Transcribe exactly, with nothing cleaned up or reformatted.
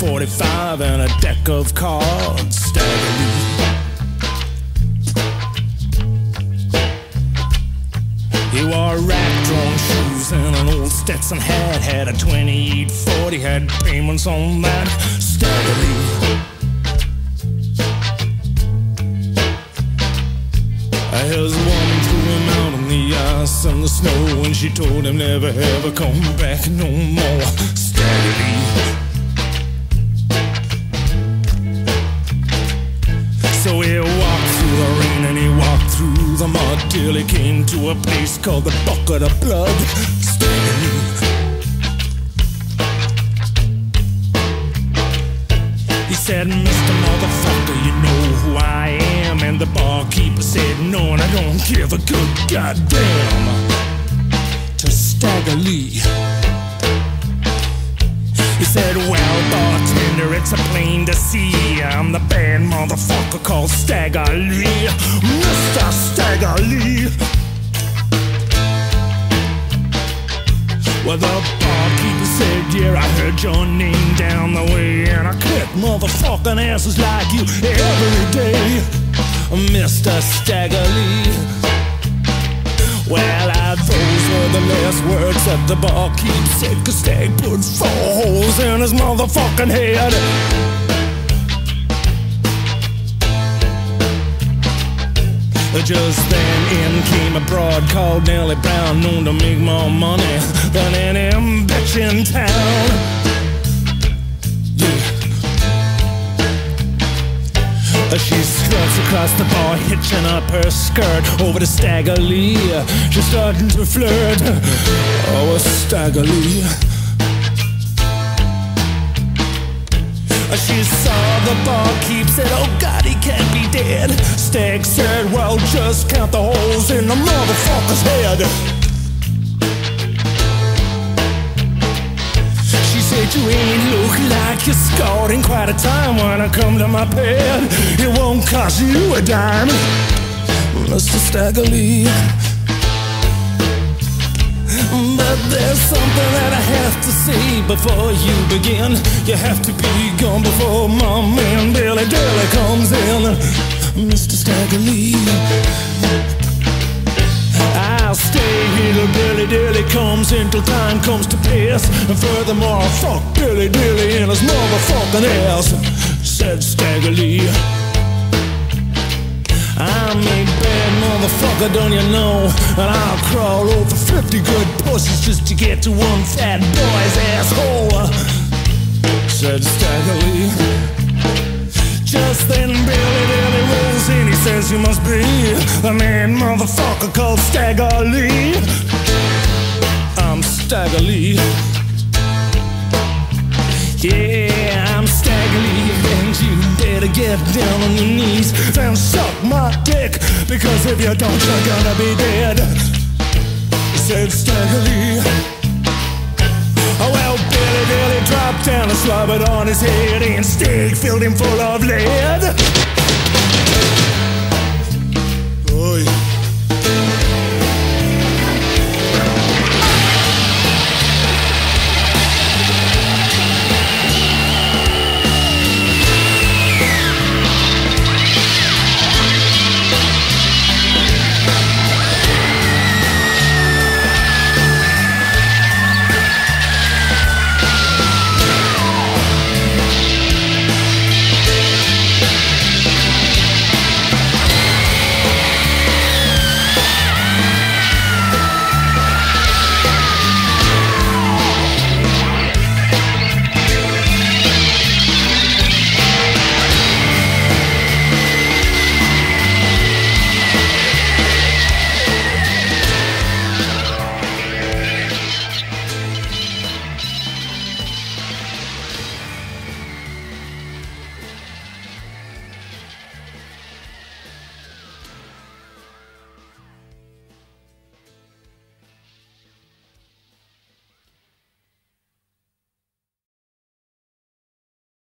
forty-five and a deck of cards. Stagger Lee. He wore rag-drawn shoes and an old Stetson hat. Had a twenty-eight forty, had payments on that. Stagger Lee. His woman threw him out on the ice and the snow, and she told him never ever come back no more. Stagger Lee. So he walked through the rain and he walked through the mud till he came to a place called the Bucket of Blood. Stagger Lee. He said, Mister Motherfucker, you know who I am. And the barkeeper said, no, and I don't give a good goddamn. To Stagger Lee. He said, well, bartender, it's a plain to see. I'm the bad motherfucker called Stagger Lee. Mister Stagger Lee. Well, the barkeeper said, yeah, I heard your name down the way, and I kick motherfucking asses like you every day, Mister Stagger Lee. Well, I, those were the last words that the barkeep said, 'cause Stag put four holes in his motherfucking head. Just then in came a broad called Nellie Brown, known to make more money than any bitch in town. Yeah. She struts across the bar, hitching up her skirt over to Stagger Lee. She's starting to flirt. Oh, Stagger Lee. She saw the barkeep, said, oh God, he can't be dead. Stag said, well, just count the holes in the motherfucker's head. She said, you ain't look like you're scored in quite a time. When I come to my bed, it won't cost you a dime, Mister Stagger Lee. But there's something that I have to say before you begin. You have to be gone before my man Billy Dilly comes in, Mister Stagger Lee. I'll stay here till Billy Dilly comes in, till time comes to pass. And furthermore, I'll fuck Billy Dilly in his motherfucking ass, said Stagger Lee. I'm a bad motherfucker, don't you know? And I'll crawl over fifty good pussies just to get to one fat boy's asshole, said Stagger Lee. Just then Billy Dilly rolls in. He says, you must be the man motherfucker called Stagger Lee. I'm Stagger Lee. Yeah, I'm Stagger Lee, and you better get down on your knees and suck my dick, because if you don't, you're gonna be dead, said Stagger Lee. Oh, well, Billy Dilly dropped down and slobbered on his head, and Stag filled him full of lead.